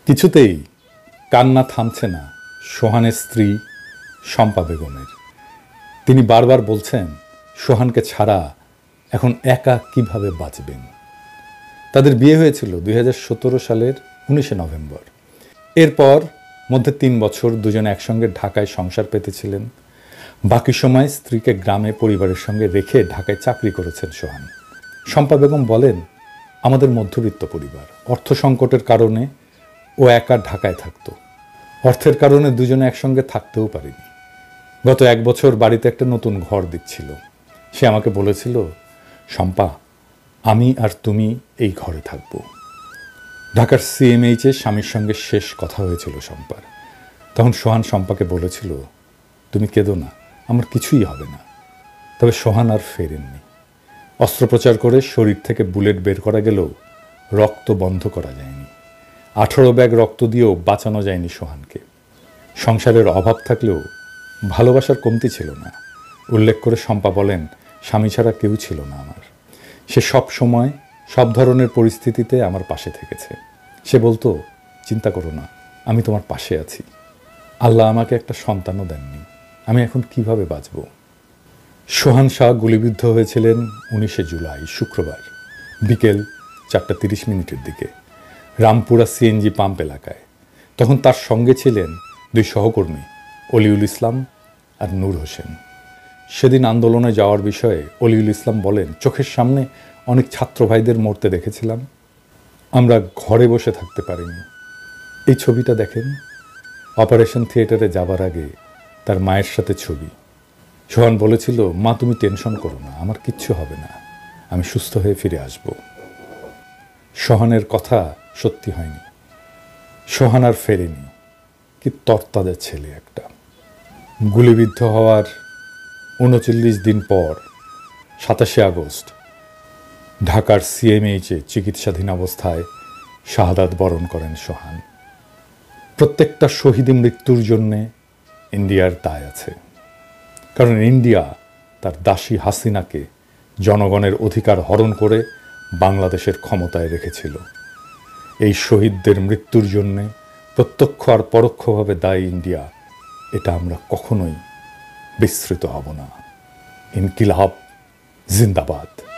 কিছুতেই কান্না থামছে না সোহানের স্ত্রী শম্পা বেগমের। তিনি বারবার বলছেন সোহানকে ছাড়া এখন একা কিভাবে বাঁচবেন। তাদের বিয়ে হয়েছিল 2017 সালের 19 নভেম্বর। এরপর মধ্যে 3 বছর দুজনে একসঙ্গে ঢাকায় সংসার পেতেছিলেন। বাকি সময় স্ত্রীকে গ্রামে পরিবারের সঙ্গে রেখে ঢাকায় চাকরি করেছেন সোহান। শম্পা বেগম বলেন, আমাদের মধ্যবিত্ত পরিবার, অর্থ সংকটের কারণে ও একা ঢাকায় থাকতো। অর্থের কারণে দুজনে একসঙ্গে থাকতেও পারিনি। গত 1 বছর বাড়িতে একটা নতুন ঘর দিচ্ছিল। সে আমাকে বলেছিল, শম্পা, আমি আর তুমি এই ঘরে থাকব। ঢাকার CMH-এ স্বামীর সঙ্গে শেষ কথা হয়েছিল শম্পার। তখন সোহান শম্পাকে বলেছিল, তুমি কেঁদো না, আমার কিছুই হবে না। তবে সোহান আর ফেরেননি। অস্ত্রোপচার করে শরীর থেকে বুলেট বের করা গেলেও রক্ত বন্ধ করা যায়নি। 18 ব্যাগ রক্ত দিয়েও বাঁচানো যায়নি সোহানকে। সংসারের অভাব থাকলেও ভালোবাসার কমতি ছিল না। উল্লেখ করে শম্পা বলেন, স্বামী ছাড়া কেউ ছিল না আমার। সে সব সময় সব ধরনের পরিস্থিতিতে আমার পাশে থেকেছে। সে বলতো, চিন্তা করো না, আমি তোমার পাশে আছি। আল্লাহ আমাকে একটা সন্তানও দেননি, আমি এখন কিভাবে বাঁচব। সোহান শাহ গুলিবিদ্ধ হয়েছিলেন 19 জুলাই শুক্রবার বিকেল 4:30 দিকে রামপুরা CNG পাম্প এলাকায়। তখন তার সঙ্গে ছিলেন 2 সহকর্মী, অলিউল ইসলাম আর নূর হোসেন। সেদিন আন্দোলনে যাওয়ার বিষয়ে অলিউল ইসলাম বলেন, চোখের সামনে অনেক ছাত্র ভাইদের মরতে দেখেছিলাম, আমরা ঘরে বসে থাকতে পারিনি। এই ছবিটা দেখেন, অপারেশন থিয়েটারে যাবার আগে তার মায়ের সাথে ছবি। সোহান বলেছিল, মা তুমি টেনশন করো না, আমার কিচ্ছু হবে না, আমি সুস্থ হয়ে ফিরে আসব। সোহানের কথা সত্যি হয়নি। সোহান আর ফেরেনি। কি তরতাজা ছেলে একটা। গুলিবিদ্ধ হওয়ার 39 দিন পর 27 আগস্ট ঢাকার CMH-এ চিকিৎসাধীন অবস্থায় শাহাদাত বরণ করেন সোহান। প্রত্যেকটা শহীদ মৃত্যুর জন্যে ইন্ডিয়ার দায় আছে। কারণ ইন্ডিয়া তার দাসী হাসিনাকে জনগণের অধিকার হরণ করে বাংলাদেশের ক্ষমতায় রেখেছিল। এই শহীদদের মৃত্যুর জন্যে প্রত্যক্ষ আর পরোক্ষভাবে দায়ী ইন্ডিয়া। এটা আমরা কখনোই বিস্মৃত হব না। ইনকিলাব জিন্দাবাদ।